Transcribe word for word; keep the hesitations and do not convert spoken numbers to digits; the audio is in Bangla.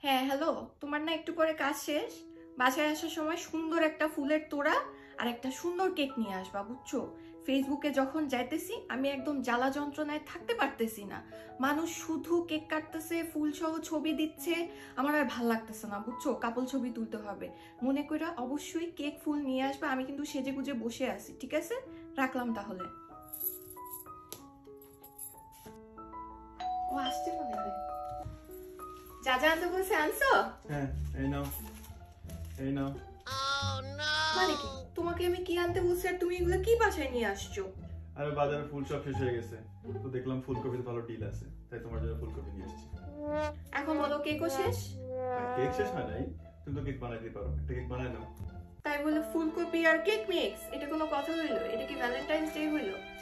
হ্যাঁ হ্যালো, তোমার না একটু পরে কাজ শেষ, বাসায় আসার সময় সুন্দর একটা ফুলের তোড়া আর একটা সুন্দর কেক নিয়ে আসবা, বুঝছো? ফেসবুকে যখন যাইতেছি আমি একদম জ্বালা যন্ত্রণায় থাকতে পারতেছি না। মানুষ শুধু কেক কাটতেছে, ফুল সহ ছবি দিচ্ছে, আমার আর ভাল লাগতেছে না, বুঝছো? কাপল ছবি তুলতে হবে। মনে করে অবশ্যই কেক ফুল নিয়ে আসবা, আমি কিন্তু সেজে গুজে বসে আছি, ঠিক আছে? রাখলাম তাহলে। ও আসছে মনে হয়। যা যা আনতে বলছে আনছো? হ্যাঁ, এই নাও, এই নাও। মানে কি, তোমাকে আমি কি আনতে বলছি আর তুমি এগুলো কি বাসায় নিয়ে আসছো? আরে বাজারে ফুল সব শেষ হয়ে গেছে, তো দেখলাম ফুলকপির ভালো ডিল আছে, তাই তোমার জন্য ফুলকপি নিয়ে এসেছি। এখন বলো কেকও শেষ? কেক শেষ হয় নাই, তুমি তো কেক বানাইতে পারো, একটা কেক বানাই নাও। তাই বলে ফুলকপি আর কেক মিক্স, এটা কোনো কথা হইলো? এটা কি ভ্যালেন্টাইন্স ডে হইলো?